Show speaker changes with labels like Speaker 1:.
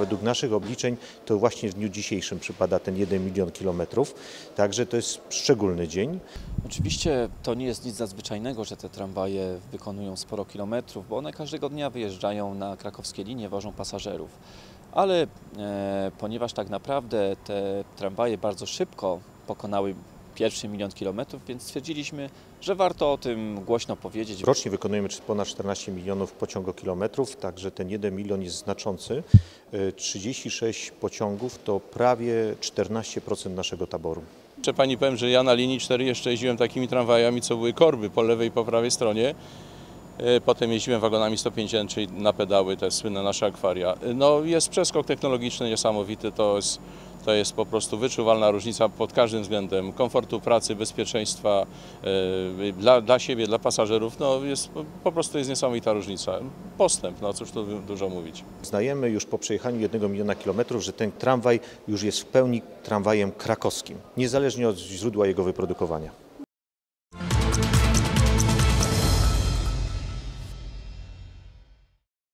Speaker 1: według naszych obliczeń to właśnie w dniu dzisiejszym przypada ten 1 milion kilometrów, także to jest szczególny dzień.
Speaker 2: Oczywiście to nie jest nic nadzwyczajnego, że te tramwaje wykonują sporo kilometrów, bo one każdego dnia wyjeżdżają na krakowskie linie, wożą pasażerów. Ale ponieważ tak naprawdę te tramwaje bardzo szybko pokonały pierwszy 1 milion kilometrów, więc stwierdziliśmy, że warto o tym głośno powiedzieć.
Speaker 1: Rocznie wykonujemy ponad 14 milionów pociągokilometrów, także ten 1 milion jest znaczący. 36 pociągów to prawie 14% naszego taboru.
Speaker 3: Jeszcze pani powiem, że ja na linii 4 jeszcze jeździłem takimi tramwajami, co były korby po lewej i po prawej stronie. Potem jeździłem wagonami 150, czyli na pedały, te słynne nasze akwaria. No, jest przeskok technologiczny niesamowity, to jest po prostu wyczuwalna różnica pod każdym względem komfortu pracy, bezpieczeństwa dla siebie, dla pasażerów. No, po prostu jest niesamowita różnica. Postęp, no cóż tu dużo mówić.
Speaker 1: Uznajemy już po przejechaniu 1 miliona kilometrów, że ten tramwaj już jest w pełni tramwajem krakowskim, niezależnie od źródła jego wyprodukowania.